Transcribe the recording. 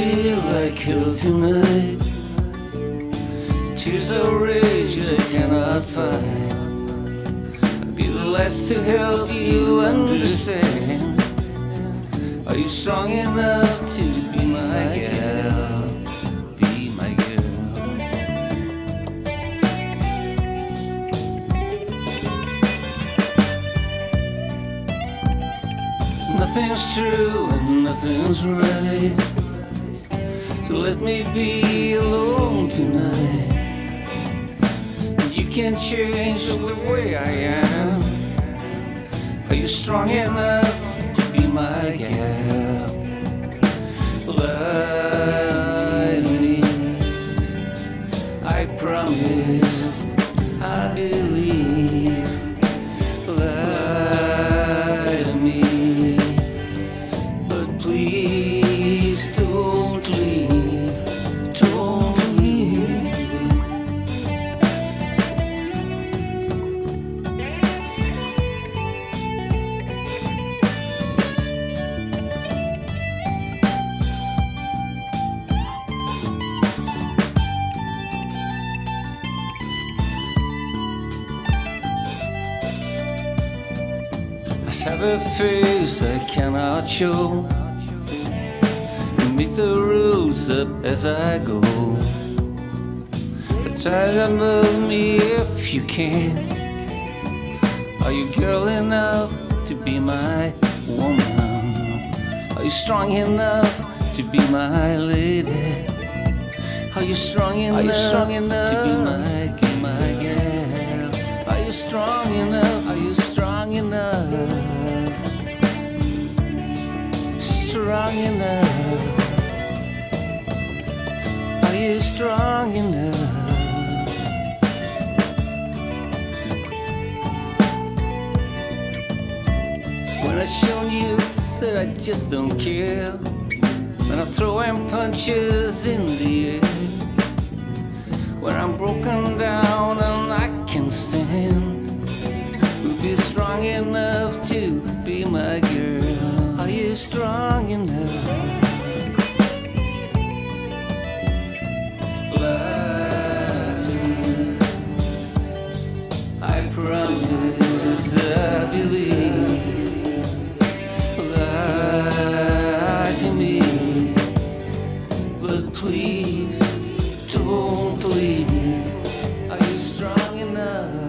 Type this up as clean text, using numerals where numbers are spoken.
feel like hell tonight. Tears of rage I cannot fight. I'll be the last to help you understand. Are you strong enough to be my gal? Be my girl. Nothing's true and nothing's right, so let me be alone tonight. You can't change the way I am. Are you strong enough to be my gal? Lie to me, I promise, I believe. Lie to me, but please don't leave, don't leave. I have a face I cannot show, make the rules up as I go. Try to love me if you can. Are you girl enough to be my woman? Are you strong enough to be my lady? Are you strong enough to be my gal? Are you strong enough? Are you strong enough? Strong enough? Are you strong enough? When I've shown you that I just don't care, when I'm throwing punches in the air, when I'm broken down and I can't stand, who'll be strong enough to be my girl? Are you strong enough? Lie to me, I promise, I believe. Lie to me, but please don't leave. Are you strong enough?